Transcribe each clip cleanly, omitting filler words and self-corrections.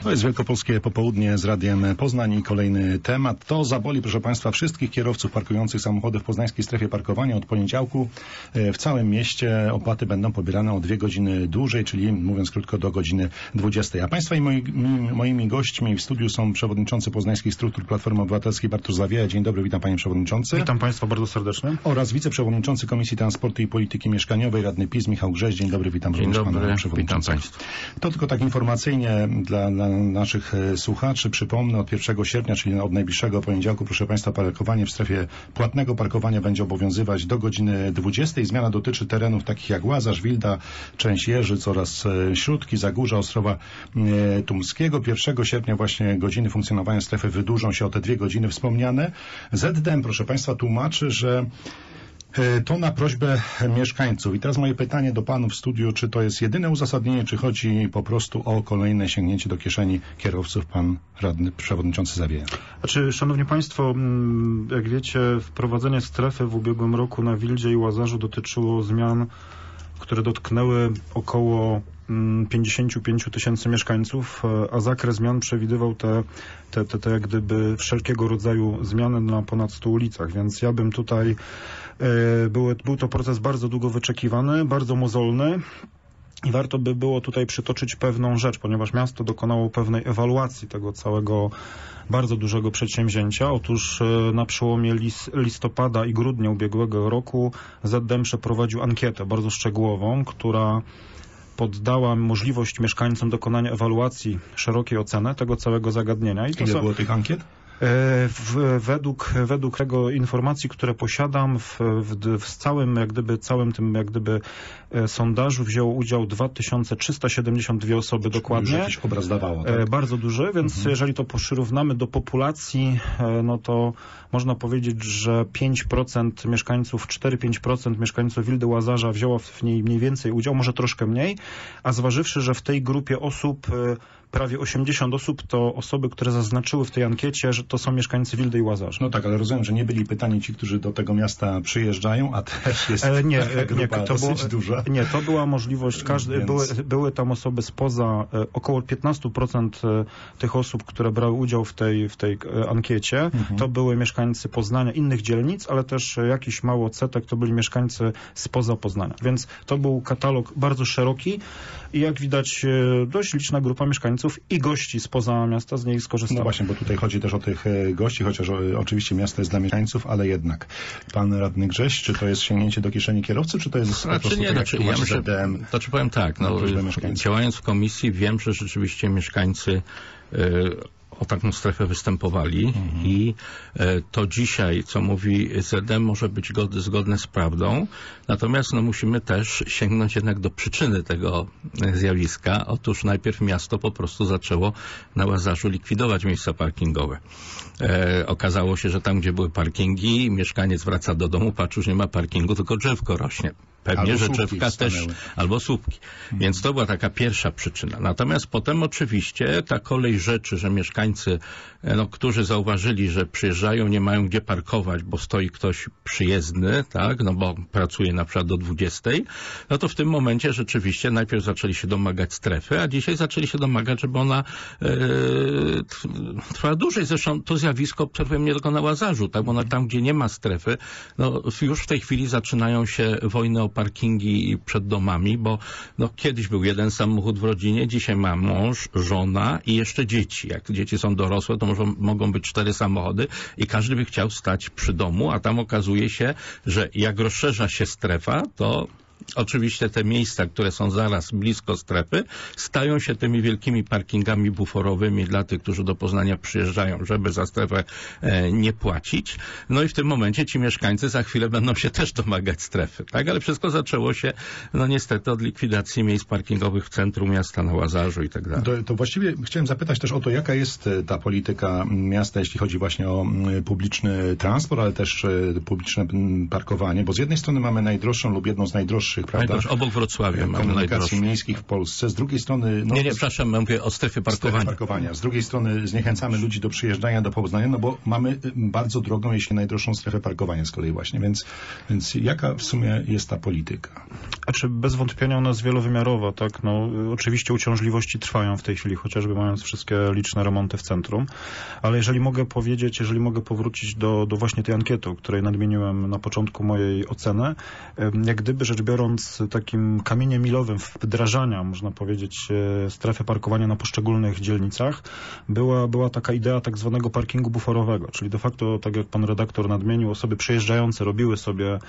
To jest Wielkopolskie Popołudnie z Radiem Poznań i kolejny temat. To zaboli, proszę Państwa, wszystkich kierowców parkujących samochody w poznańskiej strefie parkowania. Od poniedziałku w całym mieście opłaty będą pobierane o 2 godziny dłużej, czyli mówiąc krótko do godziny 20. A Państwa i moimi gośćmi w studiu są przewodniczący Poznańskich Struktur Platformy Obywatelskiej Bartosz Zawieja. Dzień dobry, witam Panie Przewodniczący. Witam Państwa bardzo serdecznie. Oraz wiceprzewodniczący Komisji Transportu i Polityki Mieszkaniowej, radny PiS Michał Grześ. Dzień dobry, witam również Pana Przewodniczącego. To tylko tak informacyjnie dla naszych słuchaczy. Przypomnę, od 1 sierpnia, czyli od najbliższego poniedziałku, proszę Państwa, parkowanie w strefie płatnego parkowania będzie obowiązywać do godziny 20. Zmiana dotyczy terenów takich jak Łazarz, Wilda, część Jeżyc oraz Śródki, Zagórza, Ostrowa Tumskiego. 1 sierpnia właśnie godziny funkcjonowania strefy wydłużą się o te 2 godziny wspomniane. ZDM, proszę Państwa, tłumaczy, że to na prośbę mieszkańców. I teraz moje pytanie do Panów w studiu, czy to jest jedyne uzasadnienie, czy chodzi po prostu o kolejne sięgnięcie do kieszeni kierowców, Pan radny przewodniczący Zawieja? Znaczy, Szanowni Państwo, jak wiecie, wprowadzenie strefy w ubiegłym roku na Wildzie i Łazarzu dotyczyło zmian, które dotknęły około 55 tysięcy mieszkańców, a zakres zmian przewidywał te jak gdyby wszelkiego rodzaju zmiany na ponad 100 ulicach, więc ja bym tutaj był to proces bardzo długo wyczekiwany, bardzo mozolny. I warto by było tutaj przytoczyć pewną rzecz, ponieważ miasto dokonało pewnej ewaluacji tego całego bardzo dużego przedsięwzięcia. Otóż na przełomie listopada i grudnia ubiegłego roku ZDM przeprowadził ankietę bardzo szczegółową, która poddała możliwość mieszkańcom dokonania ewaluacji, szerokiej oceny tego całego zagadnienia. I to Ile było tych ankiet? Według tego informacji, które posiadam, w całym tym sondażu wzięło udział 2372 osoby dokładnie. Już jakiś obraz dawało, tak? Bardzo duży, więc jeżeli to przyrównamy do populacji, no to można powiedzieć, że 5% mieszkańców, 4-5% mieszkańców Wildy Łazarza wzięło w niej mniej więcej udział, może troszkę mniej, a zważywszy, że w tej grupie osób prawie 80 osób to osoby, które zaznaczyły w tej ankiecie, że to są mieszkańcy Wildy i Łazarza. No tak, ale rozumiem, że nie byli pytani ci, którzy do tego miasta przyjeżdżają, a też jest grupa dosyć duża. Nie, to była możliwość, były tam osoby spoza, około 15% tych osób, które brały udział w tej ankiecie, to były mieszkańcy Poznania, innych dzielnic, ale też jakiś mały odsetek to byli mieszkańcy spoza Poznania. Więc to był katalog bardzo szeroki i jak widać dość liczna grupa mieszkańców i gości spoza miasta z niej skorzystała. No właśnie, bo tutaj chodzi też o tych gości, chociaż oczywiście miasto jest dla mieszkańców, ale jednak. Pan radny Grześ, czy to jest sięgnięcie do kieszeni kierowcy, czy to jest po prostu ja myślę, to powiem tak, działając w komisji wiem, że rzeczywiście mieszkańcy o taką strefę występowali i to dzisiaj, co mówi ZDM, może być zgodne z prawdą. Natomiast musimy też sięgnąć jednak do przyczyny tego zjawiska. Otóż najpierw miasto po prostu zaczęło na Łazarzu likwidować miejsca parkingowe. Okazało się, że tam, gdzie były parkingi, mieszkaniec wraca do domu, patrzy, już nie ma parkingu, tylko drzewko rośnie. Pewnie, że drzewka też, albo słupki. Więc to była taka pierwsza przyczyna. Natomiast potem oczywiście ta kolej rzeczy, że mieszkańcy, którzy zauważyli, że przyjeżdżają, nie mają gdzie parkować, bo stoi ktoś przyjezdny, tak, bo pracuje na przykład do 20, to w tym momencie rzeczywiście najpierw zaczęli się domagać strefy, a dzisiaj zaczęli się domagać, żeby ona trwała dłużej. Zresztą to zjawisko obserwujemy nie tylko na Łazarzu, tak, bo tam, gdzie nie ma strefy, już w tej chwili zaczynają się wojny o parkingi przed domami, bo kiedyś był jeden samochód w rodzinie, dzisiaj ma mąż, żona i jeszcze dzieci. Jak dzieci są dorosłe, to mogą być 4 samochody i każdy by chciał stać przy domu, a tam okazuje się, że jak rozszerza się strefa, to oczywiście te miejsca, które są zaraz blisko strefy, stają się tymi wielkimi parkingami buforowymi dla tych, którzy do Poznania przyjeżdżają, żeby za strefę nie płacić. No i w tym momencie ci mieszkańcy za chwilę będą się też domagać strefy, tak? Ale wszystko zaczęło się, niestety, od likwidacji miejsc parkingowych w centrum miasta, na Łazarzu i tak dalej. To właściwie chciałem zapytać też o to, jaka jest ta polityka miasta, jeśli chodzi właśnie o publiczny transport, ale też publiczne parkowanie, bo z jednej strony mamy najdroższą lub jedną z najdroższych najdroższych, prawda? Obok Wrocławia mamy komunikacji miejskich w Polsce. Z drugiej strony... No, nie, przepraszam, mówię o strefie parkowania. Z drugiej strony zniechęcamy ludzi do przyjeżdżania do Poznania, no bo mamy bardzo drogą, jeśli najdroższą strefę parkowania z kolei właśnie, więc jaka w sumie jest ta polityka? Znaczy, bez wątpienia ona jest wielowymiarowa, tak? No, oczywiście uciążliwości trwają w tej chwili, chociażby mając wszystkie liczne remonty w centrum, ale jeżeli mogę powrócić do właśnie tej ankiety, o której nadmieniłem na początku mojej oceny, jak gdyby rzecz biorąc takim kamieniem milowym wdrażania, można powiedzieć, strefy parkowania na poszczególnych dzielnicach, była taka idea tak zwanego parkingu buforowego, czyli de facto, tak jak pan redaktor nadmienił, osoby przejeżdżające robiły sobie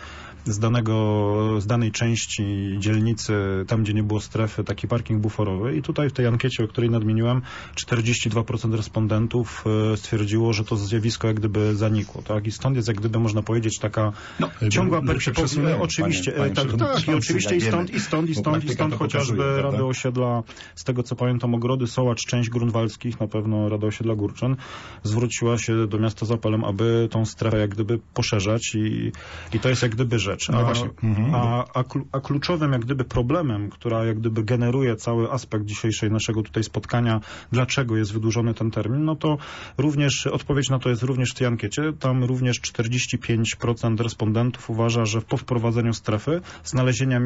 z danej części dzielnicy, tam gdzie nie było strefy, taki parking buforowy i tutaj w tej ankiecie, o której nadmieniłem, 42% respondentów stwierdziło, że to zjawisko jak gdyby zanikło, tak? I stąd jest jak gdyby można powiedzieć taka ciągła perspektywa. Oczywiście, oczywiście i stąd chociażby Rady Osiedla, z tego co pamiętam, Ogrody Sołacz, część Grunwaldzkich, na pewno Rada Osiedla Górczyn, zwróciła się do miasta z apelem, aby tą strefę jak gdyby poszerzać i to jest jak gdyby rzecz. A kluczowym jak gdyby problemem, która jak gdyby generuje cały aspekt dzisiejszej naszego tutaj spotkania, dlaczego jest wydłużony ten termin, no to również odpowiedź na to jest również w tej ankiecie. Tam również 45% respondentów uważa, że po wprowadzeniu strefy znalezienia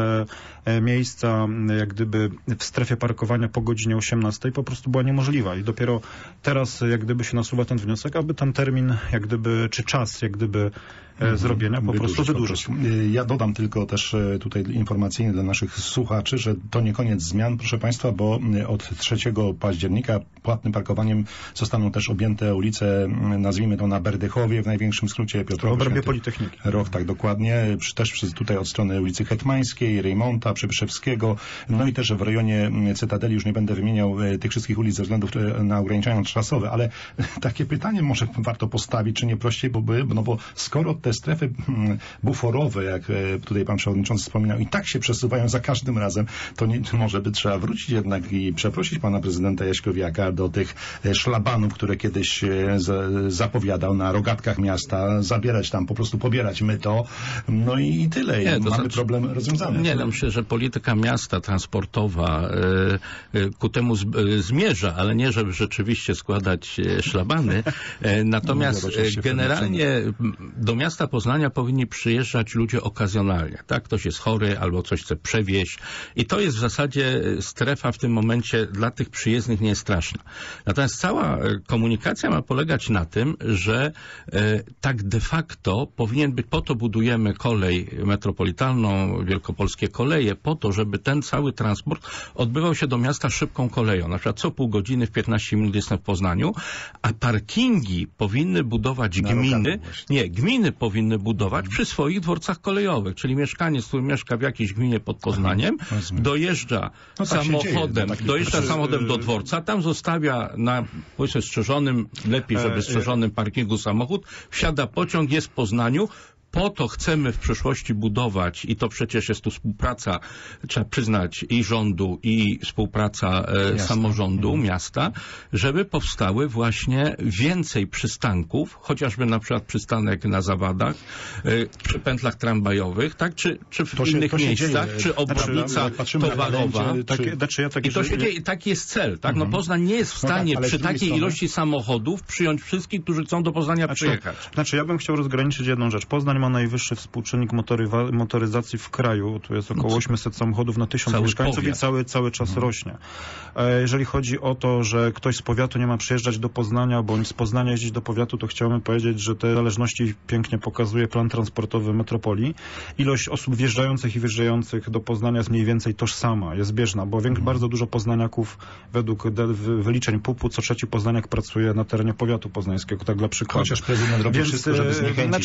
miejsca jak gdyby w strefie parkowania po godzinie 18 po prostu była niemożliwa i dopiero teraz jak gdyby się nasuwa ten wniosek, aby ten termin jak gdyby, czy czas jak gdyby zrobienia po prostu wydłużyć. Ja dodam tylko też tutaj informacyjnie dla naszych słuchaczy, że to nie koniec zmian, proszę Państwa, bo od 3 października płatnym parkowaniem zostaną też objęte ulice, nazwijmy to na Berdychowie, w największym skrócie Piotrowa. W obrębie Politechniki. Tak, dokładnie. Też tutaj od strony ulicy Hetmańskiej, Rejmonta, Przybyszewskiego, no i też w rejonie Cytadeli, już nie będę wymieniał tych wszystkich ulic ze względu na ograniczenia czasowe, ale takie pytanie może warto postawić, czy nie prościej, bo skoro te strefy buforowe, jak tutaj pan przewodniczący wspominał, i tak się przesuwają za każdym razem, to może by trzeba wrócić jednak i przeprosić pana prezydenta Jaśkowiaka do tych szlabanów, które kiedyś zapowiadał na rogatkach miasta, zabierać tam, po prostu pobierać myto, no i tyle. I mamy problem rozwiązany. Nie, myślę, że polityka miasta transportowa ku temu zmierza, ale nie, żeby rzeczywiście składać szlabany. Natomiast generalnie do miasta Poznania powinni przyjeżdżać ludzie okazjonalnie. Tak? Ktoś jest chory albo coś chce przewieźć i to jest w zasadzie strefa w tym momencie dla tych przyjezdnych nie jest straszna. Natomiast cała komunikacja ma polegać na tym, że tak de facto powinien być, po to budujemy kolej metropolitalną, wielkopolskie koleje, po to, żeby ten cały transport odbywał się do miasta szybką koleją. Na przykład co pół godziny w 15 minut jestem w Poznaniu, a parkingi powinny budować gminy powinny budować przy swoich dworcach kolejowych, czyli mieszkaniec, który mieszka w jakiejś gminie pod Poznaniem, dojeżdża samochodem do dworca, tam zostawia na, powiedzmy, strzeżonym, lepiej, żeby strzeżonym parkingu samochód, wsiada pociąg, jest w Poznaniu. Po to chcemy w przyszłości budować, i to przecież jest tu współpraca, trzeba przyznać, i rządu, i współpraca samorządu, miasta, żeby powstały właśnie więcej przystanków, chociażby na przykład przystanek na Zawadach, przy pętlach tramwajowych, tak, czy w innych miejscach, czy obwodnica towarowa. I to się dzieje, taki jest cel, tak? No Poznań nie jest w stanie przy takiej ilości samochodów przyjąć wszystkich, którzy chcą do Poznania przyjechać. Ja bym chciał rozgraniczyć jedną rzecz. Poznań ma najwyższy współczynnik motoryzacji w kraju. Tu jest około 800 samochodów na 1000 mieszkańców i cały czas rośnie. Jeżeli chodzi o to, że ktoś z powiatu nie ma przyjeżdżać do Poznania, bądź z Poznania jeździć do powiatu, to chciałbym powiedzieć, że te zależności pięknie pokazuje plan transportowy metropolii. Ilość osób wjeżdżających i wyjeżdżających do Poznania jest mniej więcej tożsama, jest zbieżna, bo bardzo dużo poznaniaków według wyliczeń PUP-u co trzeci poznaniak pracuje na terenie powiatu poznańskiego, tak dla przykładu. Chociaż prezydent robi wszystko, żeby zniechęcić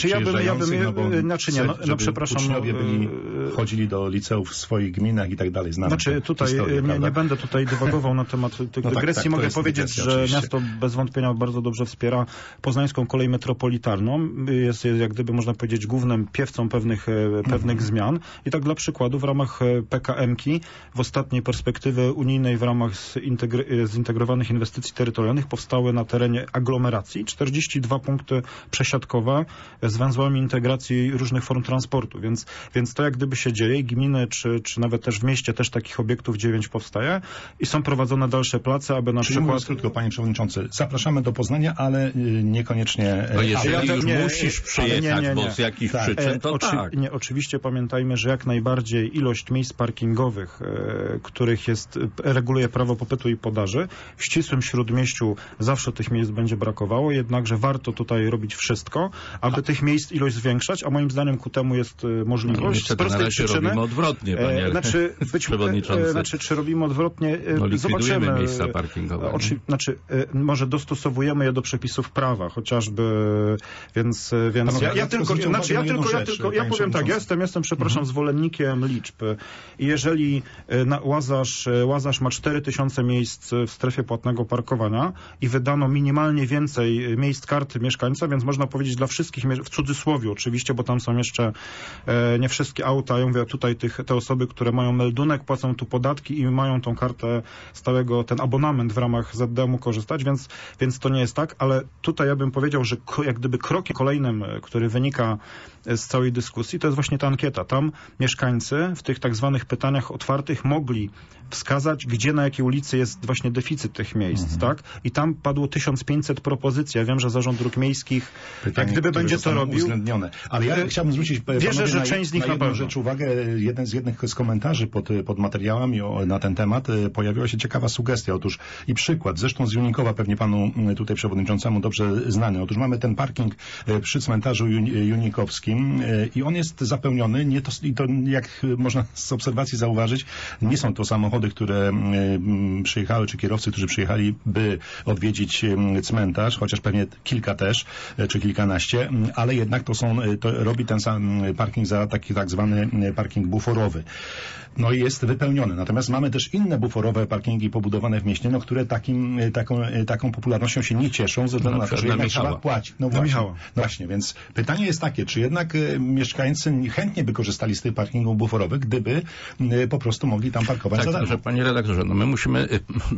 uczniowie chodzili do liceów w swoich gminach i tak dalej. Tutaj nie będę tutaj dywagował na temat tych dygresji. Mogę powiedzieć, że miasto bez wątpienia bardzo dobrze wspiera poznańską kolej metropolitalną. Jest jak gdyby, można powiedzieć, głównym piewcą pewnych zmian. I tak dla przykładu w ramach PKM-ki w ostatniej perspektywy unijnej w ramach zintegrowanych inwestycji terytorialnych powstały na terenie aglomeracji 42 punkty przesiadkowe z węzłami integracji organizacji różnych form transportu, więc to jak gdyby się dzieje, gminy, czy nawet też w mieście też takich obiektów 9 powstaje i są prowadzone dalsze place, aby na przykład... Mówiąc krótko, panie przewodniczący, zapraszamy do Poznania, ale niekoniecznie... No jeżeli już musisz przyjechać, bo z jakich przyczyn, to tak. Nie, oczywiście pamiętajmy, że jak najbardziej ilość miejsc parkingowych, których reguluje prawo popytu i podaży, w ścisłym śródmieściu zawsze tych miejsc będzie brakowało, jednakże warto tutaj robić wszystko, aby tych miejsc ilość zwiększać, a moim zdaniem ku temu jest możliwość. Z prostej przyczyny. Robimy odwrotnie, panie przewodniczący. Czy robimy odwrotnie? Zobaczymy miejsca parkingowe. Może dostosowujemy je do przepisów prawa, chociażby, więc ja powiem tak, ja jestem, przepraszam, zwolennikiem liczb. I jeżeli Łazarz ma 4000 miejsc w strefie płatnego parkowania i wydano minimalnie więcej miejsc karty mieszkańca, więc można powiedzieć dla wszystkich, w cudzysłowie oczywiście, bo tam są jeszcze nie wszystkie auta, ja mówię tutaj te osoby, które mają meldunek, płacą tu podatki i mają tą kartę stałego, ten abonament w ramach ZDM-u korzystać, więc to nie jest tak, ale tutaj ja bym powiedział, że jak gdyby krokiem kolejnym, który wynika z całej dyskusji, to jest właśnie ta ankieta. Tam mieszkańcy w tych tak zwanych pytaniach otwartych mogli wskazać, gdzie, na jakiej ulicy jest właśnie deficyt tych miejsc, tak? I tam padło 1500 propozycji. Ja wiem, że Zarząd Dróg Miejskich jak gdyby będzie to robił. Uwzględnione. Ale ja chciałbym zwrócić wierzę, że część z nich na jedną rzecz uwagę. Jeden z komentarzy pod materiałami na ten temat pojawiła się ciekawa sugestia. Otóż i przykład, zresztą z Junikowa, pewnie panu tutaj przewodniczącemu dobrze znany. Otóż mamy ten parking przy cmentarzu junikowskim i on jest zapełniony, i to jak można z obserwacji zauważyć, nie są to samochody, które przyjechały, czy kierowcy, którzy przyjechali, by odwiedzić cmentarz, chociaż pewnie kilka też, czy kilkanaście, ale jednak to robi ten sam parking za taki tak zwany parking buforowy. No i jest wypełniony. Natomiast mamy też inne buforowe parkingi pobudowane w mieście, które taką popularnością się nie cieszą, ze względu na to, że jednak trzeba płacić. No właśnie, więc pytanie jest takie, czy jednak mieszkańcy chętnie by korzystali z tych parkingów buforowych, gdyby po prostu mogli tam parkować za darmo. Panie redaktorze, my musimy...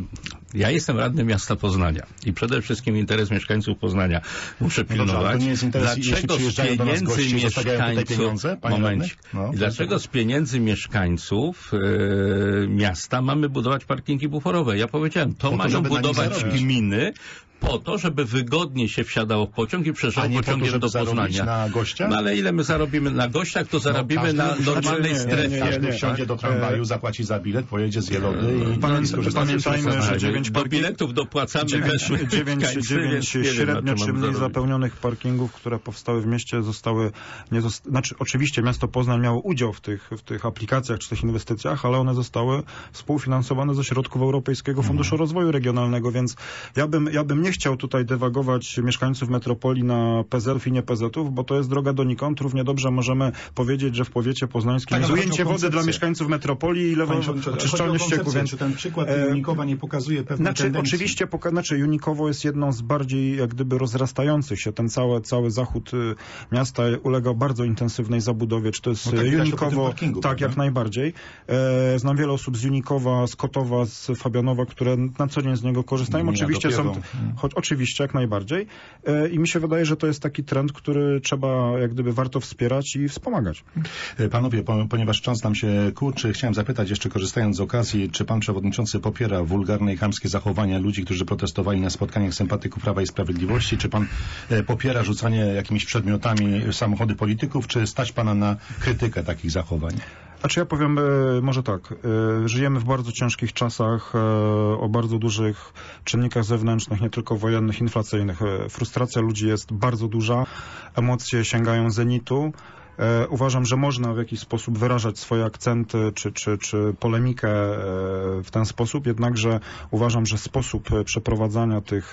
Ja jestem radnym miasta Poznania i przede wszystkim interes mieszkańców Poznania muszę pilnować. To nie jest interes, dlaczego z pieniędzy mieszkańców... Dlaczego z pieniędzy mieszkańców miasta mamy budować parkingi buforowe? Ja powiedziałem, to mają budować gminy po to, żeby wygodnie się wsiadało w pociąg i przeszedł pociągiem do Poznania. Na gościa? No ale ile my zarobimy na gościach, to zarobimy na normalnej strefie. Każdy wsiądzie do tramwaju, zapłaci za bilet, pojedzie z Jelony i skorzysta. Pamiętajmy, że 9 do biletów dopłacamy 9 średnio czy mniej zapełnionych parkingów, które powstały w mieście, oczywiście miasto Poznań miało udział w tych aplikacjach czy tych inwestycjach, ale one zostały współfinansowane ze środków Europejskiego Funduszu Rozwoju Regionalnego, więc ja bym nie chciał tutaj dywagować mieszkańców metropolii na PZ-ów i nie PZ-ów, bo to jest droga donikąd. Równie dobrze możemy powiedzieć, że w powiecie poznańskim jest ujęcie wody dla mieszkańców metropolii i oczyszczalnie ścieków. Czy ten przykład Junikowa nie pokazuje pewnej tendencji? Oczywiście, Junikowo jest jedną z bardziej jak gdyby rozrastających się. Ten cały zachód miasta ulega bardzo intensywnej zabudowie. Czy to jest Junikowo? Tak, jak najbardziej. Znam wiele osób z Junikowa, z Kotowa, z Fabianowa, które na co dzień z niego korzystają. Oczywiście są... Oczywiście, jak najbardziej. I mi się wydaje, że to jest taki trend, który trzeba, jak gdyby warto wspierać i wspomagać. Panowie, ponieważ czas nam się kurczy, chciałem zapytać jeszcze, korzystając z okazji, czy pan przewodniczący popiera wulgarne i chamskie zachowania ludzi, którzy protestowali na spotkaniach sympatyków Prawa i Sprawiedliwości? Czy pan popiera rzucanie jakimiś przedmiotami w samochody polityków, czy stać pana na krytykę takich zachowań? Ja powiem może tak, żyjemy w bardzo ciężkich czasach, o bardzo dużych czynnikach zewnętrznych, nie tylko wojennych, inflacyjnych. Frustracja ludzi jest bardzo duża, emocje sięgają zenitu. Uważam, że można w jakiś sposób wyrażać swoje akcenty czy polemikę w ten sposób, jednakże uważam, że sposób przeprowadzania tych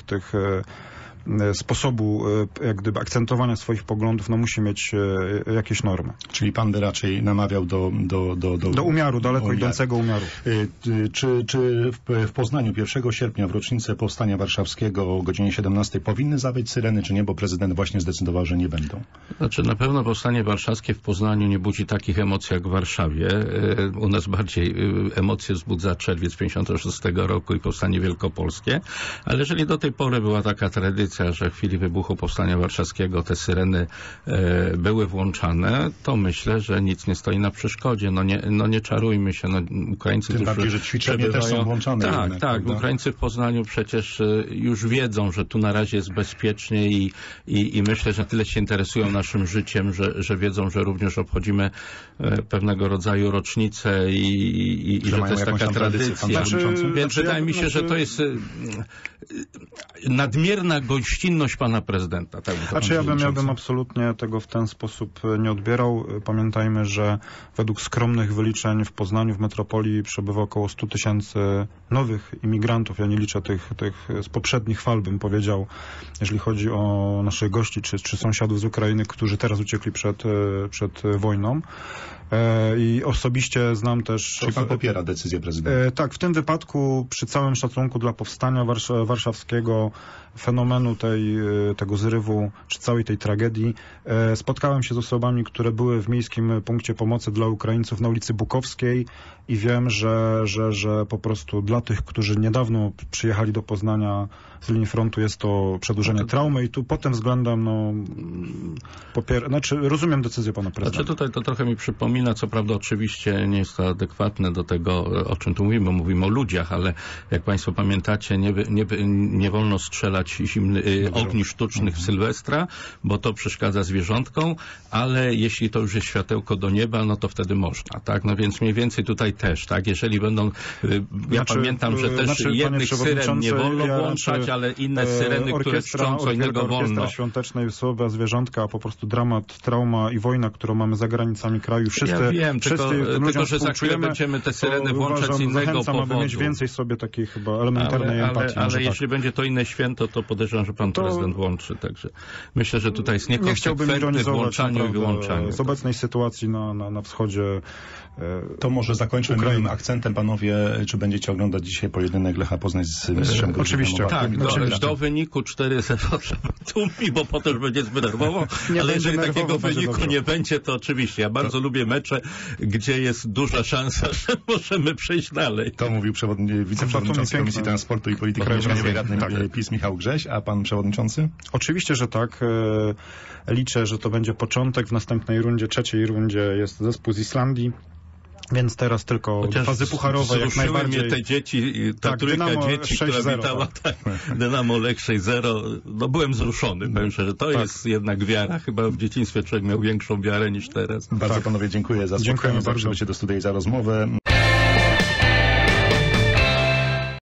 sposobu jak gdyby akcentowania swoich poglądów musi mieć jakieś normy. Czyli pan by raczej namawiał do umiaru, daleko idącego umiaru. Czy w Poznaniu 1 sierpnia w rocznicę Powstania Warszawskiego o godzinie 17 powinny zawyć syreny, czy nie, bo prezydent właśnie zdecydował, że nie będą? Na pewno Powstanie Warszawskie w Poznaniu nie budzi takich emocji jak w Warszawie. U nas bardziej emocje wzbudza czerwiec 1956 roku i Powstanie Wielkopolskie, ale jeżeli do tej pory była taka tradycja, tradycja, że w chwili wybuchu Powstania Warszawskiego te syreny były włączane, to myślę, że nic nie stoi na przeszkodzie. Nie czarujmy się. Ukraińcy, tym bardziej, że ćwiczenia też są włączane. Tak, jednak, tak. prawda? Ukraińcy w Poznaniu przecież już wiedzą, że tu na razie jest bezpiecznie i myślę, że tyle się interesują naszym życiem, że wiedzą, że również obchodzimy pewnego rodzaju rocznicę i że to jest taka tradycja. Więc wydaje mi się, że to jest nadmierna gościnność pana prezydenta. Tak, ja bym absolutnie tego w ten sposób nie odbierał. Pamiętajmy, że według skromnych wyliczeń w Poznaniu, w metropolii przebywa około 100 000 nowych imigrantów. Ja nie liczę tych z poprzednich fal, bym powiedział, jeżeli chodzi o naszych gości czy sąsiadów z Ukrainy, którzy teraz uciekli przed wojną. I osobiście znam też... Czyli pan popiera decyzję prezydenta? Tak, w tym wypadku przy całym szacunku dla powstania warszawskiego, fenomenu tego zrywu, czy całej tej tragedii, spotkałem się z osobami, które były w Miejskim Punkcie Pomocy dla Ukraińców na ulicy Bukowskiej i wiem, że po prostu dla tych, którzy niedawno przyjechali do Poznania z linii frontu, jest to przedłużenie traumy i tu pod tym względem rozumiem decyzję pana prezydenta. Tutaj to trochę mi przypomina, co prawda oczywiście nie jest to adekwatne do tego, o czym tu mówimy o ludziach, ale jak państwo pamiętacie, nie wolno strzelać ogni sztucznych w Sylwestra, bo to przeszkadza zwierzątkom, ale jeśli to już jest światełko do nieba, no to wtedy można, tak? No więc mniej więcej tutaj też, tak? Jeżeli będą, pamiętam, że też jednych syren nie wolno włączać, ale inne syreny, które czczą co innego wolno. Orkiestra świątecznej słowa zwierzątka, a po prostu dramat, trauma i wojna, którą mamy za granicami kraju. Ja wiem, tylko że za chwilę będziemy te syreny włączać z innego powodu. Aby mieć więcej sobie takiej chyba elementarnej empatii. Ale jeśli będzie to inne święto, to podejrzewam, że pan prezydent włączy. Także myślę, że tutaj jest niekonsekwentne włączanie i wyłączanie. Z obecnej sytuacji na wschodzie. To może zakończmy moim akcentem, panowie, czy będziecie oglądać dzisiaj pojedynek Lecha Poznań z mistrzem Górnikiem? Oczywiście, tak. Do wyniku 4-0 trzeba tłumić, bo potem już będzie zbyt nerwowo, ale jeżeli takiego wyniku nie będzie, to oczywiście. Ja bardzo lubię mecze, gdzie jest duża szansa, że możemy przejść dalej. To mówił wiceprzewodniczący Komisji Transportu i Polityki Mieszkaniowej Radny PiS Michał Grześ, a pan przewodniczący? Oczywiście, że tak. Liczę, że to będzie początek. W następnej rundzie, trzeciej rundzie jest zespół z Islandii. Więc teraz tylko fazy pucharowe jak najbardziej. Mnie te dzieci, ta trójka dzieci, która witała Dynamo Lech 6-0. No byłem wzruszony. Powiem szczerze, że to jest jednak wiara. Chyba w dzieciństwie człowiek miał większą wiarę niż teraz. Bardzo panowie dziękuję za spotkanie, za przybycie do studia i za rozmowę.